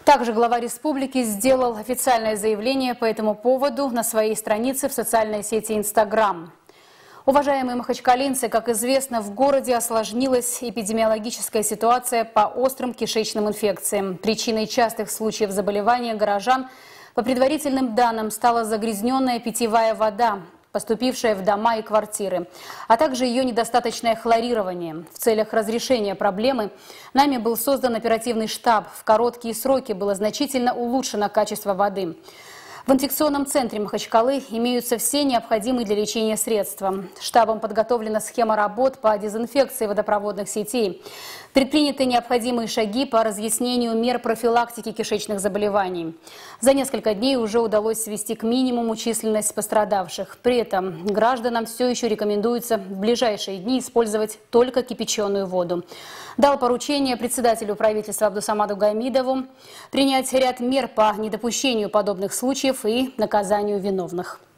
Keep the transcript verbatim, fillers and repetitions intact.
Также глава республики сделал официальное заявление по этому поводу на своей странице в социальной сети Инстаграм. Уважаемые махачкалинцы, как известно, в городе осложнилась эпидемиологическая ситуация по острым кишечным инфекциям. Причиной частых случаев заболевания горожан, по предварительным данным, стала загрязненная питьевая вода, поступившая в дома и квартиры, а также ее недостаточное хлорирование. В целях разрешения проблемы нами был создан оперативный штаб. В короткие сроки было значительно улучшено качество воды. В инфекционном центре Махачкалы имеются все необходимые для лечения средства. Штабом подготовлена схема работ по дезинфекции водопроводных сетей. Предприняты необходимые шаги по разъяснению мер профилактики кишечных заболеваний. За несколько дней уже удалось свести к минимуму численность пострадавших. При этом гражданам все еще рекомендуется в ближайшие дни использовать только кипяченую воду. Дал поручение председателю правительства Абдусамаду Гамидову принять ряд мер по недопущению подобных случаев и наказанию виновных.